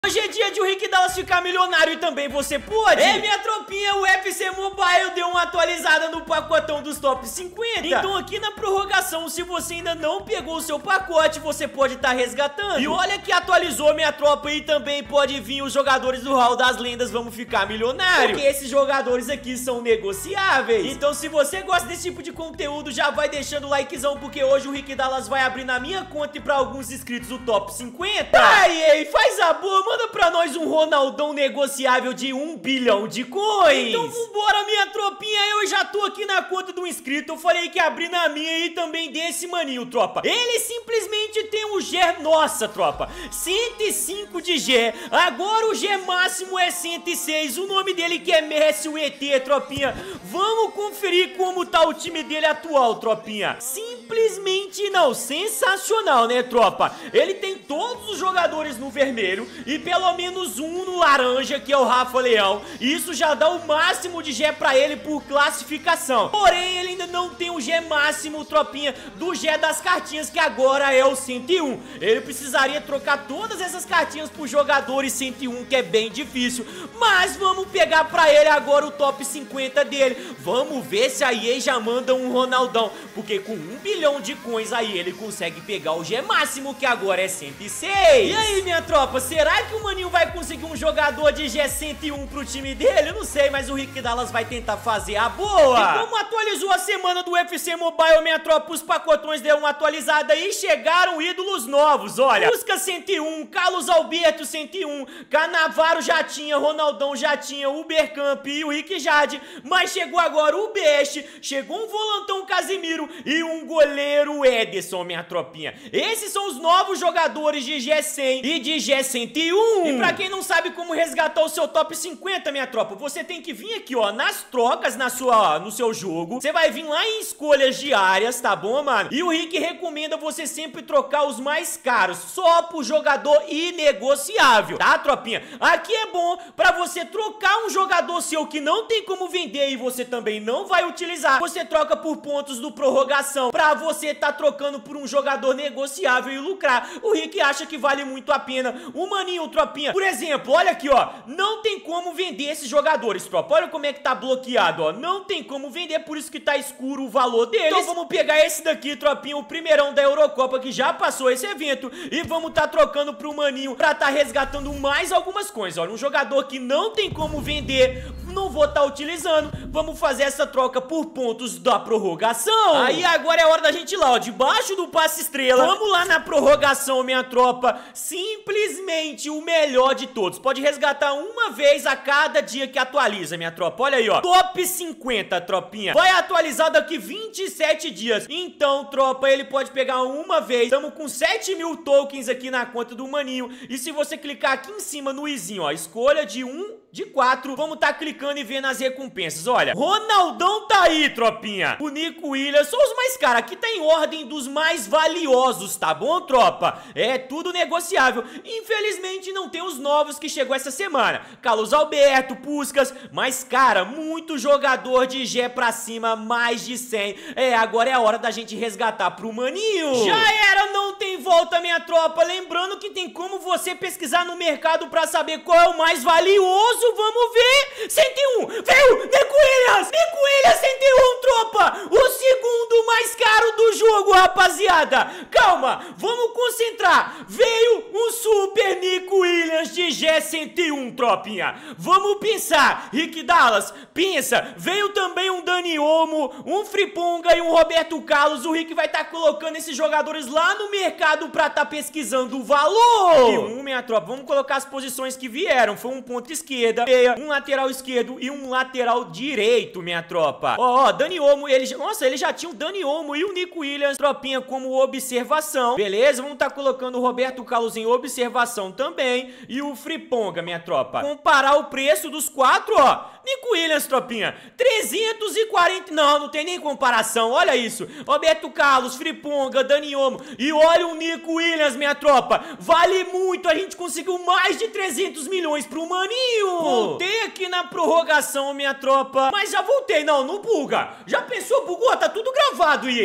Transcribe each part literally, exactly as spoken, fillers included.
Hoje é dia de o Rick Dallas ficar milionário e também você pode. É, minha tropinha, o U F C Mobile deu uma atualizada no pacotão dos top cinquenta. Então aqui na prorrogação, se você ainda não pegou o seu pacote, você pode estar tá resgatando. E olha que atualizou, minha tropa, e também pode vir os jogadores do Hall das Lendas, vamos ficar milionário. Porque esses jogadores aqui são negociáveis. Então se você gosta desse tipo de conteúdo, já vai deixando o likezão, porque hoje o Rick Dallas vai abrir na minha conta e pra alguns inscritos o top cinquenta. Ai, ei, faz a boa, manda pra nós um Ronaldão negociável de um bilhão de coins. Então vambora, minha tropinha, eu já tô aqui na conta do inscrito. Eu falei que ia abrir na minha e também desse maninho, tropa. Ele simplesmente tem um G, nossa, tropa, cento e cinco de G. Agora o G máximo é cento e seis. O nome dele que é Messi, o E T, tropinha. Vamos conferir como tá o time dele atual, tropinha. Simplesmente não, sensacional, né, tropa? Ele tem todos os jogadores no vermelho e pelo menos um no laranja, que é o Rafa Leão. Isso já dá o máximo de G pra ele por classificação. Porém, ele ainda não tem o G máximo, tropinha, do G das cartinhas, que agora é o cento e um. Ele precisaria trocar todas essas cartinhas por jogadores cento e um, que é bem difícil. Mas vamos pegar pra ele agora o top cinquenta dele. Vamos ver se a E A já manda um Ronaldão, porque com um bilhão de coins aí ele consegue pegar o G máximo, que agora é cento e seis. E aí, minha tropa, será que o maninho vai conseguir um jogador de G cento e um pro time dele? Eu não sei, mas o Rick Dallas vai tentar fazer a boa. E como atualizou a semana do U F C Mobile, minha tropa, os pacotões deram uma atualizada e chegaram ídolos novos, olha. Busca cento e um, Carlos Alberto cento e um, Canavaro já tinha, Ronaldão já tinha, Ubercamp e o Rick Jade, mas chegou agora o Best, chegou um volantão Casimiro e um goleiro Ederson, minha tropinha. Esses são os novos jogadores de G cem e de G cento e um. E pra quem não sabe como resgatar o seu top cinquenta, minha tropa, você tem que vir aqui, ó, nas trocas na sua, no seu jogo. Você vai vir lá em escolhas diárias, tá bom, mano? E o Rick recomenda você sempre trocar os mais caros, só pro jogador inegociável, tá, tropinha? Aqui é bom pra você trocar um jogador seu que não tem como vender e você também não vai utilizar. Você troca por pontos do prorrogação, pra você tá trocando por um jogador negociável e lucrar. O Rick acha que vale muito a pena. O maninho, tropinha, por exemplo, olha aqui, ó, não tem como vender esses jogadores, tropa. Olha como é que tá bloqueado, ó, não tem como vender, por isso que tá escuro o valor deles. Então vamos pegar esse daqui, tropinha, o primeirão da Eurocopa, que já passou esse evento, e vamos tá trocando pro maninho pra tá resgatando mais algumas coisas. Olha, um jogador que não tem como vender, não vou tá utilizando, vamos fazer essa troca por pontos da prorrogação. Aí agora é hora da gente ir lá, ó, debaixo do passe estrela. Vamos lá na prorrogação, minha tropa. Simplesmente o melhor de todos. Pode resgatar uma vez a cada dia que atualiza, minha tropa. Olha aí, ó, top cinquenta, tropinha. Vai atualizar daqui vinte e sete dias. Então, tropa, ele pode pegar uma vez. Estamos com sete mil tokens aqui na conta do maninho. E se você clicar aqui em cima no izinho, ó, escolha de um de quatro, vamos tá clicando e vendo as recompensas. Olha, Ronaldão tá aí, tropinha. O Nico Williams, são os mais caros. Aqui tá em ordem dos mais valiosos, tá bom, tropa? É tudo negociável. Infelizmente não tem os novos que chegou essa semana. Carlos Alberto, Puskas, mas cara, muito jogador de G pra cima, mais de cem. É, agora é a hora da gente resgatar pro maninho. Já era, não tem volta, minha tropa. Lembrando que tem como você pesquisar no mercado pra saber qual é o mais valioso. Vamos ver. cento e um, veio Nico Williams. Nico Williams, cento e um, tropa. O segundo mais caro do jogo, rapaziada. Calma, vamos concentrar. Veio um super Nico Williams de G cento e um, tropinha. Vamos pensar, Rick Dallas, pensa. Veio também um Dani Olmo, um Friponga e um Roberto Carlos. O Rick vai estar tá colocando esses jogadores lá no mercado pra estar tá pesquisando o valor. E um, minha tropa, vamos colocar as posições que vieram. Foi um ponto esquerda, meia, um lateral esquerdo e um lateral direito, minha tropa. Ó, ó, Dani Olmo, ele, nossa, ele já tinha o Dani Olmo e o Nico Williams, tropinha, como observação. Beleza, vamos tá colocando o Roberto Carlos em observação também e o Friponga, minha tropa. Comparar o preço dos quatro, ó. Nico Williams, tropinha, trezentos e quarenta, não, não tem nem comparação, olha isso. Roberto Carlos, Friponga, Dani Olmo e olha o Nico Williams, minha tropa. Vale muito, a gente conseguiu mais de trezentos milhões pro maninho. Voltei aqui na prorrogação, minha tropa, mas já voltei, não, não buga. Já pensou, bugou? Tá tudo gravado, E A.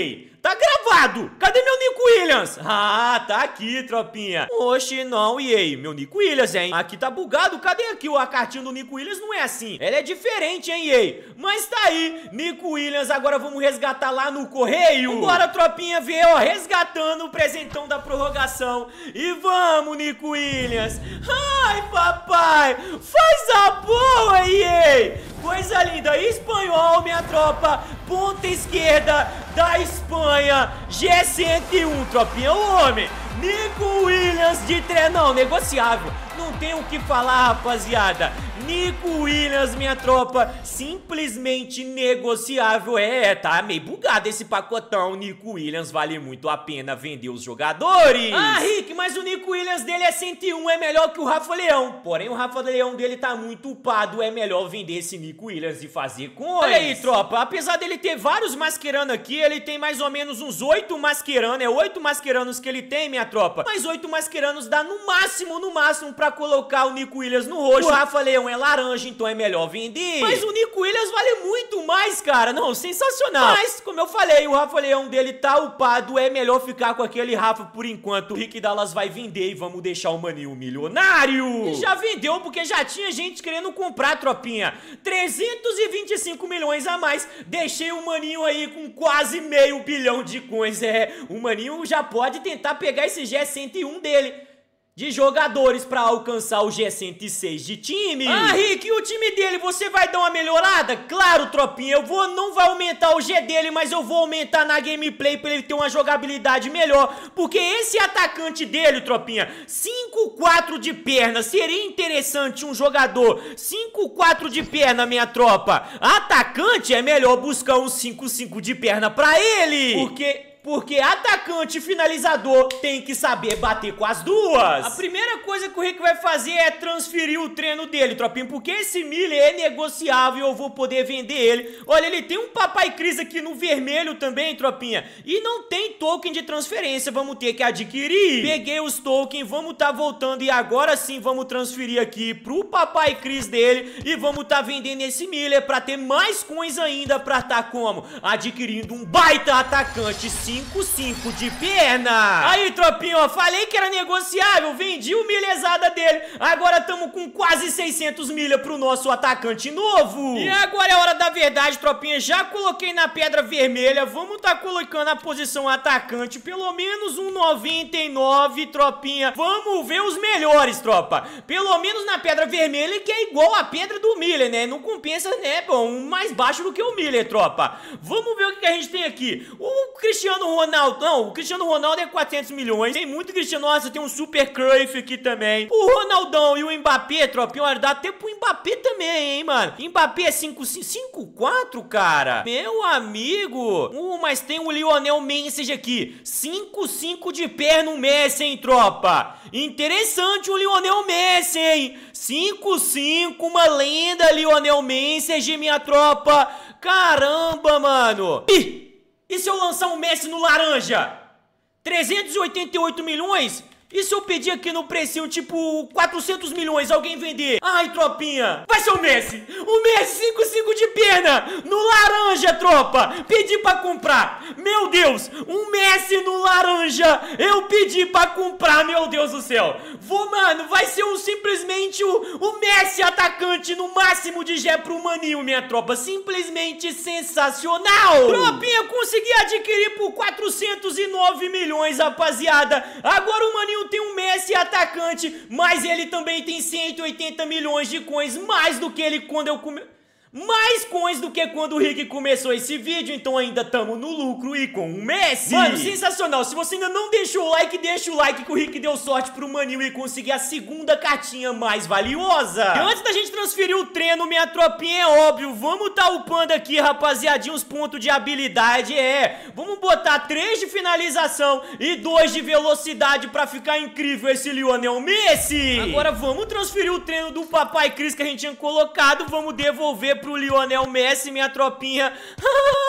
Tá gravado. Cadê meu Nico Williams? Ah, tá aqui, tropinha. Oxe, não, e aí? Meu Nico Williams, hein? Aqui tá bugado. Cadê aqui a cartinha do Nico Williams? Não é assim. Ela é diferente, hein, e aí? Mas tá aí, Nico Williams. Agora vamos resgatar lá no correio. Bora, tropinha, ver, ó, resgatando o presentão da prorrogação. E vamos, Nico Williams. Ai, papai, faz a boa, e aí? Coisa linda, espanhol, minha tropa. Ponta esquerda da Espanha, G cento e um, tropinha, o homem. Nico Williams de treinão, negociável. Não tem o que falar, rapaziada. Nico Williams, minha tropa, simplesmente negociável. É, tá meio bugado esse pacotão. Nico Williams vale muito a pena vender os jogadores. Ah, Rick, mas o Nico Williams dele é cento e um, é melhor que o Rafa Leão. Porém, o Rafa Leão dele tá muito upado. É melhor vender esse Nico Williams e fazer coins. Olha aí, tropa, apesar dele ter vários mascherano aqui, ele tem mais ou menos uns oito mascherano. É oito mascheranos que ele tem, minha tropa. Mas oito mascheranos dá no máximo, no máximo, pra colocar o Nico Williams no roxo. O Rafa Leão é laranja, então é melhor vender. Mas o Nico Williams vale muito mais, cara. Não, sensacional. Mas, como eu falei, o Rafa Leão dele tá upado. É melhor ficar com aquele Rafa por enquanto. O Rick Dallas vai vender e vamos deixar o maninho milionário. E já vendeu porque já tinha gente querendo comprar, tropinha. trezentos e vinte e cinco milhões a mais. Deixei o maninho aí com quase meio bilhão de coins. É, o maninho já pode tentar pegar esse G cento e um dele de jogadores pra alcançar o G cento e seis de time. Ah, Rick, e o time dele, você vai dar uma melhorada? Claro, tropinha, eu vou, não vai aumentar o G dele, mas eu vou aumentar na gameplay pra ele ter uma jogabilidade melhor, porque esse atacante dele, tropinha, cinco quatro de perna, seria interessante um jogador cinco quatro de perna, minha tropa. Atacante é melhor buscar um cinco cinco de perna pra ele, porque... Porque atacante e finalizador tem que saber bater com as duas. A primeira coisa que o Rick vai fazer é transferir o treino dele, tropinha, porque esse Miller é negociável e eu vou poder vender ele. Olha, ele tem um Papai Cris aqui no vermelho também, tropinha, e não tem token de transferência, vamos ter que adquirir. Peguei os tokens, vamos tá voltando e agora sim vamos transferir aqui pro Papai Cris dele e vamos tá vendendo esse Miller pra ter mais coins ainda pra tá como? Adquirindo um baita atacante, sim. cinco cinco de perna. Aí, tropinha, ó, falei que era negociável, vendi o milhezada dele. Agora tamo com quase seiscentos milha pro nosso atacante novo. E agora é hora da verdade, tropinha. Já coloquei na pedra vermelha. Vamos tá colocando a posição atacante, pelo menos um noventa e nove, tropinha. Vamos ver os melhores, tropa. Pelo menos na pedra vermelha, que é igual a pedra do Miller, né? Não compensa, né? Bom, um mais baixo do que o Miller, tropa. Vamos ver o que, que a gente tem aqui. O Cristiano Ronaldo, não, o Cristiano Ronaldo é quatrocentos milhões. Tem muito Cristiano, nossa, tem um Super Cruyff aqui também. O Ronaldão e o Mbappé, tropinha, olha, dá até pro Mbappé também, hein, mano. Mbappé é cinco quatro, cara. Meu amigo. Uh, mas tem o Lionel Messi aqui. cinco cinco de perna o Messi, hein, tropa. Interessante o Lionel Messi, hein. cinco cinco, uma lenda, Lionel Messi, minha tropa. Caramba, mano. Ih! E se eu lançar um Messi no laranja? trezentos e oitenta e oito milhões? E se eu pedir aqui no precinho, tipo, quatrocentos milhões, alguém vender? Ai, tropinha, vai ser o Messi. O Messi cinco cinco de perna, no laranja, tropa. Pedi pra comprar. Meu Deus, um Messi no laranja. Eu pedi pra comprar, meu Deus do céu. Vou, mano, vai ser um, simplesmente o, o Messi atacante no máximo de G pro maninho, minha tropa. Simplesmente sensacional. Tropinha, consegui adquirir por quatrocentos e nove milhões, rapaziada. Agora o maninho tem um Messi atacante, mas ele também tem cento e oitenta milhões de coins, mais do que ele quando eu come... mais coins do que quando o Rick começou esse vídeo, então ainda estamos no lucro e com o Messi. Mano, sensacional. Se você ainda não deixou o like, deixa o like que o Rick deu sorte pro maninho e conseguir a segunda cartinha mais valiosa. E antes da gente transferir o treino, minha tropinha, é óbvio, vamos tá upando aqui, rapaziadinha, os pontos de habilidade, é. Vamos botar três de finalização e dois de velocidade pra ficar incrível esse Lionel Messi. Agora vamos transferir o treino do Papai Cris que a gente tinha colocado, vamos devolver pro Lionel Messi, minha tropinha.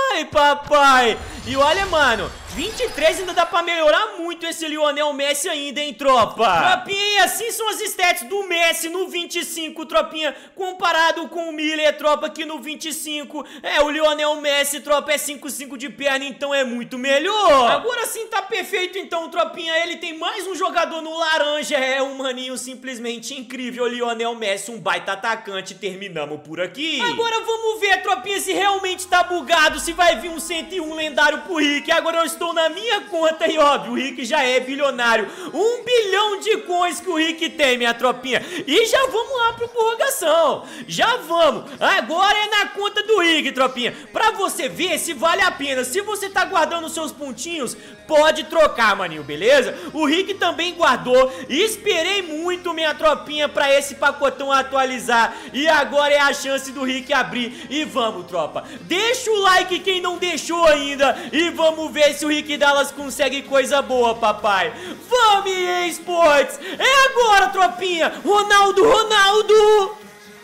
Ai, papai. E olha, mano, vinte e três ainda dá pra melhorar muito esse Lionel Messi ainda, hein, tropa? Tropinha, e assim são as stats do Messi no vinte e cinco, tropinha, comparado com o Miller, tropa, que no vinte e cinco, é, o Lionel Messi, tropa, é cinco cinco de perna, então é muito melhor. Agora sim tá perfeito, então, tropinha, ele tem mais um jogador no laranja, é um maninho simplesmente incrível, o Lionel Messi, um baita atacante, terminamos por aqui. Agora vamos ver, tropinha, se realmente tá bugado, se vai vir um cento e um lendário pro Rick. Agora eu estou na minha conta e óbvio, o Rick já é bilionário, um bilhão de coins que o Rick tem, minha tropinha. E já vamos lá pro prorrogação, já vamos, agora é na conta do Rick, tropinha, pra você ver se vale a pena. Se você tá guardando seus pontinhos, pode trocar, maninho, beleza? O Rick também guardou, esperei muito, minha tropinha, pra esse pacotão atualizar, e agora é a chance do Rick abrir. E vamos, tropa, deixa o like quem não deixou ainda, e vamos ver se o Rick Dallas consegue coisa boa, papai. Vamos, E A Sports, é agora, tropinha. Ronaldo, Ronaldo.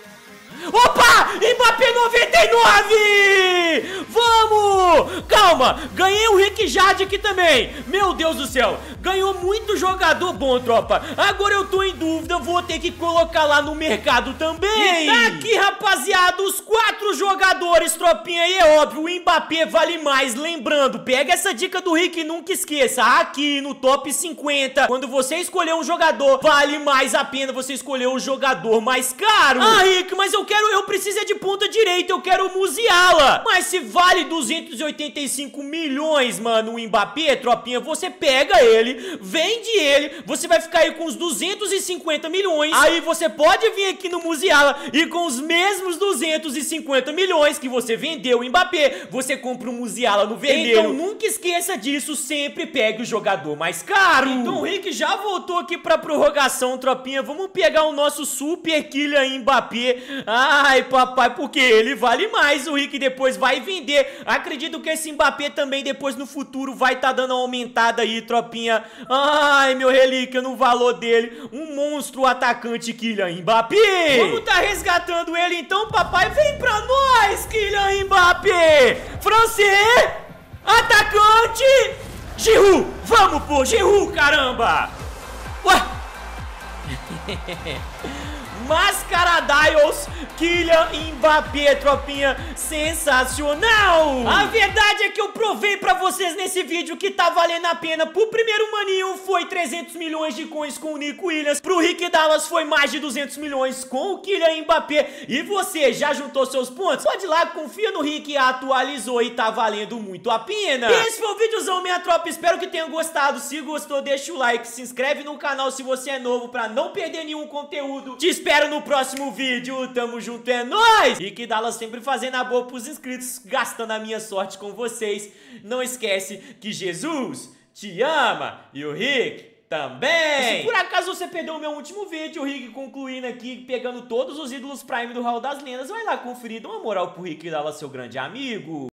Opa! Mbappé noventa e nove! Vamos! Calma! Ganhei o Rick Jade aqui também. Meu Deus do céu! Ganhou muito jogador bom, tropa. Agora eu tô em dúvida, vou ter que colocar lá no mercado também. E tá aqui, rapaziada, os quatro jogadores, tropinha. E é óbvio, o Mbappé vale mais. Lembrando, pega essa dica do Rick e nunca esqueça. Aqui no top cinquenta, quando você escolher um jogador, vale mais a pena você escolher o jogador mais caro. Ah, Rick, mas eu quero, eu preciso é de ponta direita, eu quero o Musiala. Mas se vale duzentos e oitenta e cinco milhões, mano, o Mbappé, tropinha, você pega ele, vende ele, você vai ficar aí com os duzentos e cinquenta milhões. Aí você pode vir aqui no Musiala e com os mesmos duzentos e cinquenta milhões que você vendeu o Mbappé, você compra o Musiala no vermelho. Então nunca esqueça disso, sempre pegue o jogador mais caro. Então o Rick já voltou aqui pra prorrogação, tropinha. Vamos pegar o nosso super Kylian Mbappé. Ai, papai, porque ele vale mais. O Rick depois vai vender. Acredito que esse Mbappé também depois no futuro vai tá dando uma aumentada aí, tropinha. Ai, meu relíquia no valor dele. Um monstro atacante, Kylian Mbappé. Vamos tá resgatando ele então, papai. Vem pra nós, Kylian Mbappé. Francês, atacante, Giroud. Vamos, pô, Giroud, caramba. Ué. Mascaradios, Kylian Mbappé, tropinha, sensacional! A verdade é que eu provei pra vocês nesse vídeo que tá valendo a pena. Pro primeiro maninho foi trezentos milhões de coins com o Nico Williams, pro Rick Dallas foi mais de duzentos milhões com o Kylian Mbappé. E você, já juntou seus pontos? Pode ir lá, confia no Rick, atualizou e tá valendo muito a pena. E esse foi o videozão, minha tropa, espero que tenham gostado. Se gostou, deixa o like, se inscreve no canal se você é novo pra não perder nenhum conteúdo. Te espero no próximo vídeo, tamo junto, é nóis! E que Dallas sempre fazendo a boa pros inscritos, gastando a minha sorte com vocês. Não esquece que Jesus te ama e o Rick também! E se por acaso você perdeu o meu último vídeo, o Rick concluindo aqui, pegando todos os ídolos Prime do Hall das Lendas, vai lá conferir, dá uma moral pro Rick Dallas, seu grande amigo.